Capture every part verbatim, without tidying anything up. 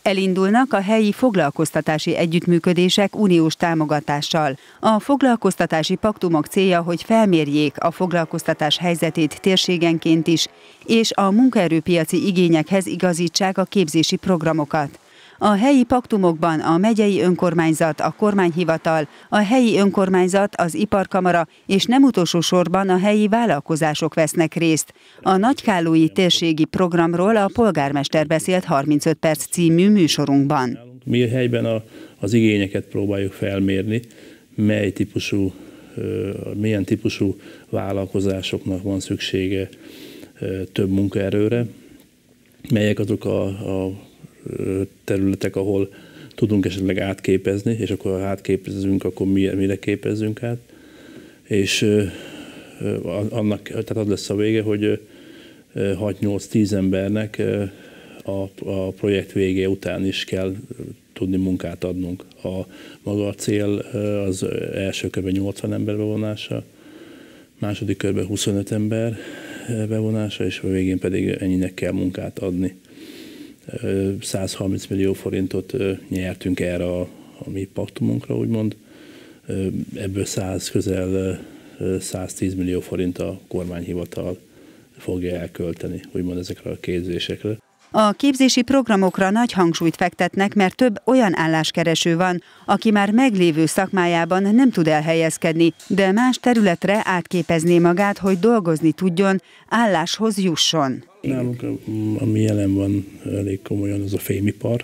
Elindulnak a helyi foglalkoztatási együttműködések uniós támogatással. A foglalkoztatási paktumok célja, hogy felmérjék a foglalkoztatás helyzetét térségenként is, és a munkaerőpiaci igényekhez igazítsák a képzési programokat. A helyi paktumokban a megyei önkormányzat, a kormányhivatal, a helyi önkormányzat, az iparkamara és nem utolsó sorban a helyi vállalkozások vesznek részt. A nagykállói térségi programról a polgármester beszélt harmincöt perc című műsorunkban. Mi helyben a, az igényeket próbáljuk felmérni, mely típusú, milyen típusú vállalkozásoknak van szüksége több munkaerőre, melyek azok a, a területek, ahol tudunk esetleg átképezni, és akkor ha átképezünk, akkor mire képezzünk át. És annak, tehát az lesz a vége, hogy hat-nyolc-tíz embernek a, a projekt vége után is kell tudni munkát adnunk. A maga a cél az első körben nyolcvan ember bevonása, második körben huszonöt ember bevonása, és a végén pedig ennyinek kell munkát adni. száz harminc millió forintot nyertünk erre a, a mi paktumunkra, úgymond. Ebből száz, közel száztíz millió forint a kormányhivatal fogja elkölteni, úgymond ezekre a képzésekre. A képzési programokra nagy hangsúlyt fektetnek, mert több olyan álláskereső van, aki már meglévő szakmájában nem tud elhelyezkedni, de más területre átképezné magát, hogy dolgozni tudjon, álláshoz jusson. Nálunk, ami jelen van elég komolyan, az a fémipar,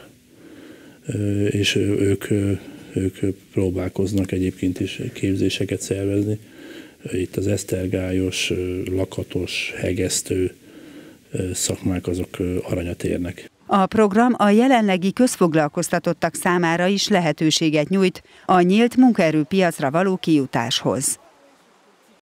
és ők, ők próbálkoznak egyébként is képzéseket szervezni. Itt az esztergályos, lakatos, hegesztő szakmák azok aranyat érnek. A program a jelenlegi közfoglalkoztatottak számára is lehetőséget nyújt a nyílt munkaerőpiacra való kijutáshoz.